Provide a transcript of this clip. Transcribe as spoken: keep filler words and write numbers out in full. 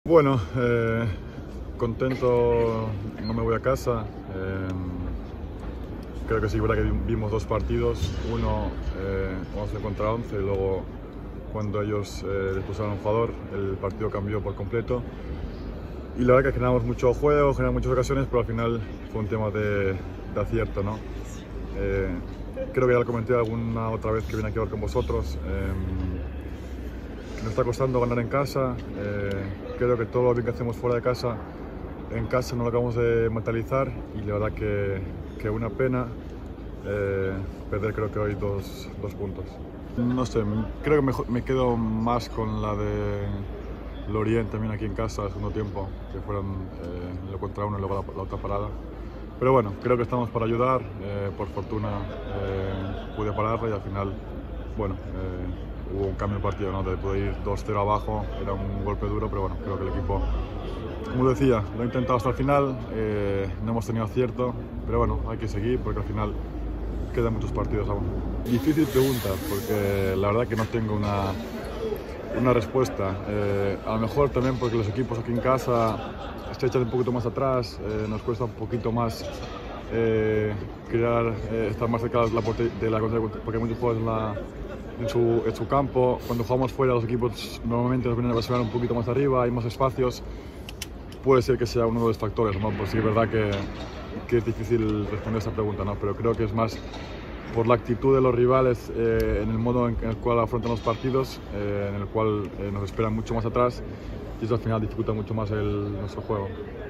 Bueno, eh, contento, no me voy a casa. Eh, creo que sí, verdad que vimos dos partidos, uno eh, once contra once, y luego cuando ellos eh, les pusieron un jugador, el partido cambió por completo. Y la verdad que generamos mucho juego, generamos muchas ocasiones, pero al final fue un tema de, de acierto, ¿no? Eh, creo que ya lo comenté alguna otra vez que vine aquí a hablar con vosotros. Eh, Nos está costando ganar en casa. Eh, creo que todo lo bien que hacemos fuera de casa, en casa no lo acabamos de mentalizar, y la verdad que, que una pena eh, perder, creo que hoy dos, dos puntos. No sé, creo que mejor, me quedo más con la de Lorient también aquí en casa, el segundo tiempo, que fueron eh, lo contra uno y luego la, la otra parada. Pero bueno, creo que estamos para ayudar. Eh, por fortuna eh, pude pararla y al final, bueno, eh, hubo un cambio de partido, ¿no? De poder ir dos cero abajo, era un golpe duro, pero bueno, creo que el equipo, como decía, lo ha intentado hasta el final. Eh, no hemos tenido acierto, pero bueno, hay que seguir porque al final quedan muchos partidos aún. Difícil pregunta, porque la verdad que no tengo una, una respuesta. Eh, a lo mejor también porque los equipos aquí en casa se echan un poquito más atrás, eh, nos cuesta un poquito más eh, crear, eh, estar más cerca de la, de la porque hay muchos jugadores en, la, en, su, en su campo. Cuando jugamos fuera, los equipos normalmente nos vienen a presionar un poquito más arriba, hay más espacios. Puede ser que sea uno de los factores, ¿no? Pues sí, es verdad que, que es difícil responder a esa pregunta, ¿no? Pero creo que es más por la actitud de los rivales, eh, en el modo en el cual afrontan los partidos, eh, en el cual eh, nos esperan mucho más atrás, y eso al final dificulta mucho más el, nuestro juego.